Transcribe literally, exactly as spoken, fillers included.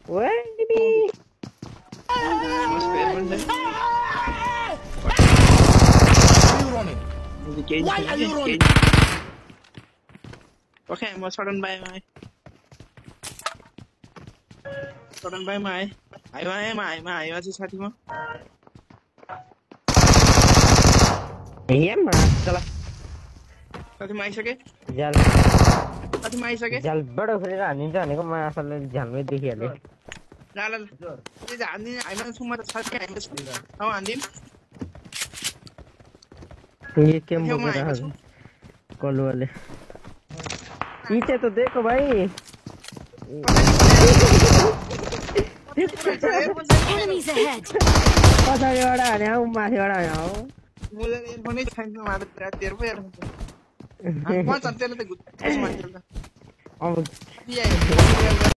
Wah, ini. Mas Firman deh. Why are you running? Oke, mau saran bay mai. Saran bay mai. Ayo mai mai mai ayo aja साथी म. Iya, mas. Salah. साथी म आइसके? Jal. साथी म आइसके? Jal बडो फेरि हानिन्छ भनेको म असलले झ्यालमै देखिहालेँ। ल ल ल। यो हान्दिन हैन सुमा त साथी हैन छु। अब हान्दिन। ये केम बोकेर आएको कलुवाले। पीछे तो देखो भाई। Enemies ahead. पछाडिबाट हाने हौ माथिबाट हाने हौ। मुले एयरफोनै छैन मात्र तेरो पो एयरफोन छ। अनि पछ त्यसले त गुत्छ मान्छेले त। अब के आयो